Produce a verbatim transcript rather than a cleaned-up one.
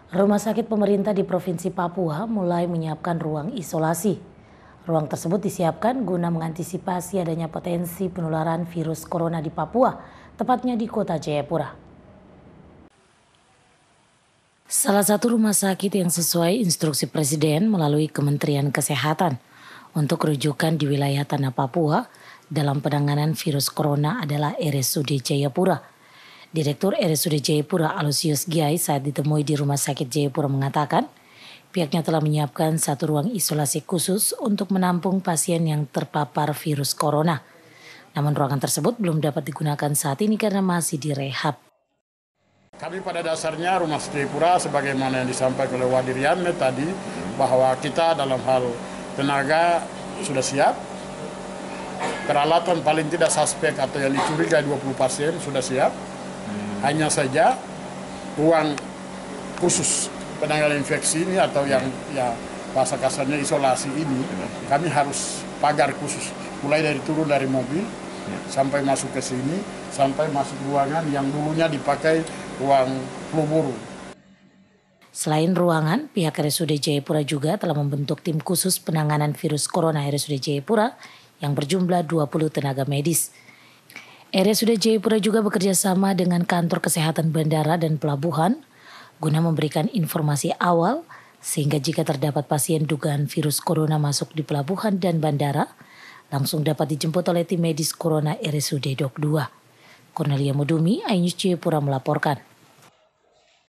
Rumah sakit pemerintah di Provinsi Papua mulai menyiapkan ruang isolasi. Ruang tersebut disiapkan guna mengantisipasi adanya potensi penularan virus corona di Papua, tepatnya di kota Jayapura. Salah satu rumah sakit yang sesuai instruksi Presiden melalui Kementerian Kesehatan untuk rujukan di wilayah Tanah Papua dalam penanganan virus corona adalah R S U D Jayapura. Direktur R S U D Jayapura Aloysius Giai saat ditemui di Rumah Sakit Jayapura mengatakan pihaknya telah menyiapkan satu ruang isolasi khusus untuk menampung pasien yang terpapar virus corona. Namun ruangan tersebut belum dapat digunakan saat ini karena masih direhab. Kami pada dasarnya Rumah Sakit Jayapura sebagaimana yang disampaikan oleh Wadir Yanme tadi bahwa kita dalam hal tenaga sudah siap, peralatan paling tidak suspek atau yang dicurigai dua puluh pasien sudah siap. Hanya saja ruang khusus penanganan infeksi ini atau yang ya bahasa kasarnya isolasi ini kami harus pagar khusus mulai dari turun dari mobil sampai masuk ke sini sampai masuk ruangan yang dulunya dipakai ruang flu burung. Selain ruangan, pihak R S U D Jayapura juga telah membentuk tim khusus penanganan virus corona R S U D Jayapura yang berjumlah dua puluh tenaga medis. R S U D Jayapura juga bekerja sama dengan kantor kesehatan bandara dan pelabuhan guna memberikan informasi awal sehingga jika terdapat pasien dugaan virus corona masuk di pelabuhan dan bandara, langsung dapat dijemput oleh tim medis corona R S U D Dok dua. Cornelia Mudumi, iNews Jayapura melaporkan.